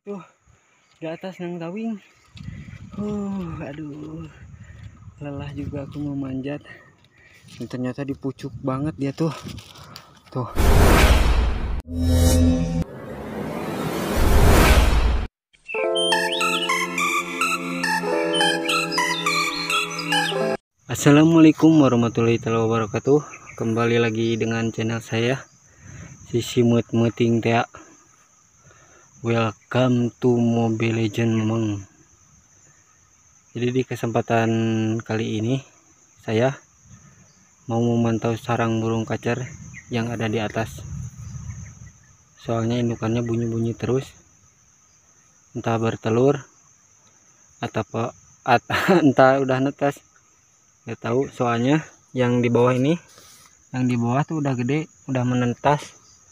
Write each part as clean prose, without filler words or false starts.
Tuh di atas nang tawing. Aduh, lelah juga aku mau manjat. Dan ternyata di pucuk banget dia tuh. Tuh. Assalamualaikum warahmatullahi wabarakatuh. Kembali lagi dengan channel saya, si Simut Muting Tea. Welcome to Mobile Legend Memang. Jadi di kesempatan kali ini saya mau memantau sarang burung kacer yang ada di atas. Soalnya indukannya bunyi-bunyi terus, entah bertelur atau entah udah netas, nggak tahu. Soalnya yang di bawah ini, yang di bawah tuh udah gede, udah menetas.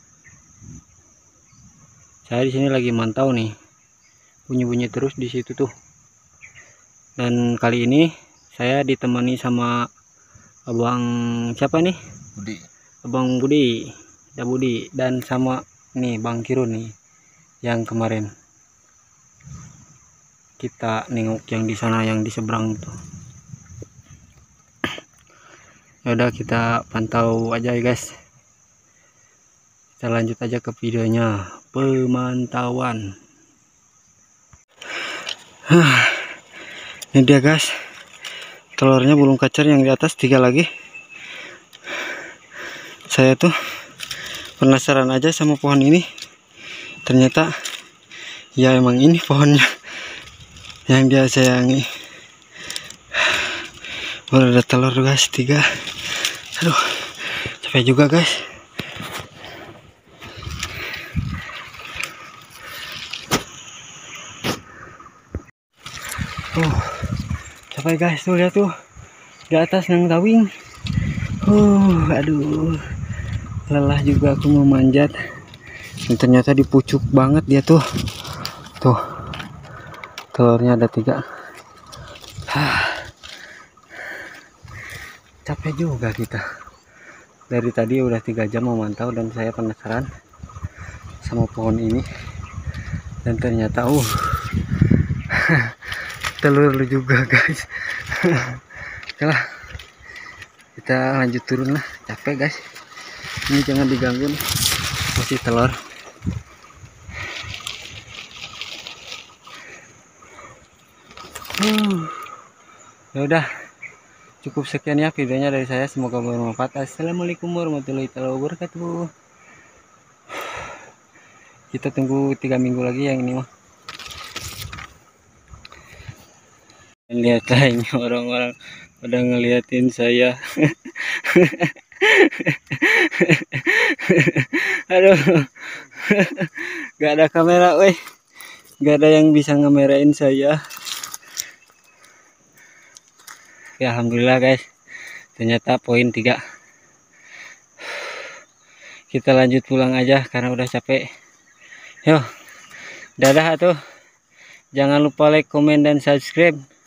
Saya di sini lagi mantau nih, bunyi-bunyi terus di situ tuh. Dan kali ini saya ditemani sama abang siapa nih? Budi. Abang Budi, ya Budi, dan sama nih Bang Kirun nih, yang kemarin kita nengok yang di sana, yang di seberang tuh. Ya udah, kita pantau aja ya guys. Kita lanjut aja ke videonya, pemantauan. Ini dia guys, telurnya burung kacer yang di atas 3 lagi. Saya tuh penasaran aja sama pohon ini. Ternyata ya emang ini pohonnya yang dia sayangi. Baru ada telur guys 3. Aduh, capek juga guys. Capek guys, tuh lihat tuh di atas nang tawing. Aduh, lelah juga aku mau manjat. Dan ternyata di pucuk banget dia tuh. Tuh, telurnya ada 3. Capek juga kita. Dari tadi udah 3 jam memantau dan saya penasaran sama pohon ini. Dan ternyata telur juga guys. Oke lah, kita lanjut turun lah, capek guys. Ini jangan diganggu nih, masih telur. Ya udah, cukup sekian ya videonya dari saya, semoga bermanfaat. Assalamualaikum warahmatullahi wabarakatuh. Kita tunggu 3 minggu lagi yang ini mah. Lihat aja orang-orang pada ngeliatin saya. Aduh, gak ada kamera, weh, gak ada yang bisa ngamerain saya. Ya alhamdulillah guys, ternyata poin 3. Kita lanjut pulang aja karena udah capek. Yo, dadah tuh. Jangan lupa like, komen, dan subscribe.